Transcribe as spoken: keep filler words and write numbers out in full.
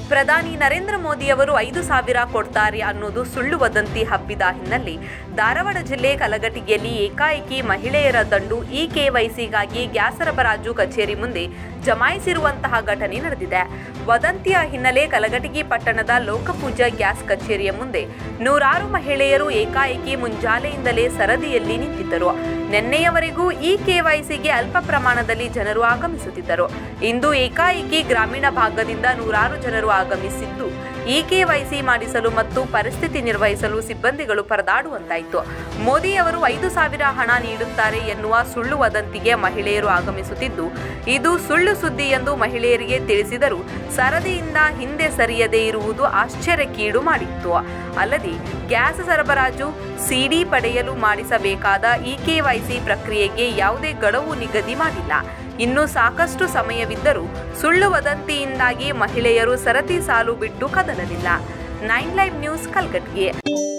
ಪ್ರಧಾನಿ ನರೇಂದ್ರ ಮೋದಿ ಅವರು ಐದು ಸಾವಿರ ಕೊಡ್ತಾರೆ ಅನ್ನೋದು ಸುಳ್ಳು ವದಂತಿ ಹಬ್ಬಿದ ಹಿನ್ನೆಲೆ ಧಾರವಾಡ ಜಿಲ್ಲೆ ಕಲಘಟಗಿಯಲ್ಲಿ ಏಕಾಏಕಿ ಮಹಿಳೆಯರ ದಂಡು ಇ ಕೆವೈಸಿಗಾಗಿ ಗ್ಯಾಸ್ ಸರಬರಾಜು ಕಚೇರಿ ಮುಂದೆ ಜಮಾಯಿಸಿರುವಂತಹ ಘಟನೆ ನಡೆದಿದೆ. ವದಂತಿಯ ಹಿನ್ನೆಲೆ ಕಲಘಟಗಿ ಪಟ್ಟಣದ ಲೋಕಪೂಜಾ ಗ್ಯಾಸ್ ಕಚೇರಿಯ ಮುಂದೆ ನೂರಾರು ಮಹಿಳೆಯರು ಏಕಾಏಕಿ ಮುಂಜಾನೆಯಿಂದಲೇ ಸರದಿಯಲ್ಲಿ ನಿಂತಿದ್ದರು. ನಿನ್ನೆಯವರೆಗೂ ಇ ಕೆವೈಸಿಗೆ ಅಲ್ಪ ಪ್ರಮಾಣದಲ್ಲಿ ಜನರು ಆಗಮಿಸುತ್ತಿದ್ದರು. ಇಂದು ಏಕಾಏಕಿ ಗ್ರಾಮೀಣ ಭಾಗದಿಂದ ನೂರಾರು ಜನರು ಆಗಮಿಸಿದ್ದು ಇ ಕೆವೈಸಿ ಮಾಡಿಸಲು ಮತ್ತು ಪರಿಸ್ಥಿತಿ ನಿರ್ವಹಿಸಲು ಸಿಬ್ಬಂದಿಗಳು ಪರದಾಡುವಂತಾಯಿತು. ಮೋದಿ ಅವರು ಐದು ಸಾವಿರ ಹಣ ನೀಡುತ್ತಾರೆ ಎನ್ನುವ ಸುಳ್ಳು ವದಂತಿಗೆ ಮಹಿಳೆಯರು ಆಗಮಿಸುತ್ತಿದ್ದು ಇದು ಸುಳ್ಳು ಸುದ್ದಿ ಎಂದು ಮಹಿಳೆಯರಿಗೆ ತಿಳಿಸಿದರೂ ಸರದಿಯಿಂದ ಹಿಂದೆ ಸರಿಯದೇ ಇರುವುದು ಆಶ್ಚರ್ಯಕ್ಕೀಡು ಮಾಡಿತ್ತು. ಅಲ್ಲದೆ ಗ್ಯಾಸ್ ಸರಬರಾಜು ಸಿಡಿ ಪಡೆಯಲು ಮಾಡಿಸಬೇಕಾದ ಇ ಕೆವೈಸಿ ಪ್ರಕ್ರಿಯೆಗೆ ಯಾವುದೇ ಗಡುವು ನಿಗದಿ ಮಾಡಿಲ್ಲ. ಇನ್ನು ಸಾಕಷ್ಟು ಸಮಯವಿದ್ದರೂ ಸುಳ್ಳು ವದಂತಿಯಿಂದಾಗಿ ಮಹಿಳೆಯರು ಸರತಿ ಸಾಲು ಬಿಟ್ಟು ಕದಲಲಿಲ್ಲ. Nine live news Kalghatgi.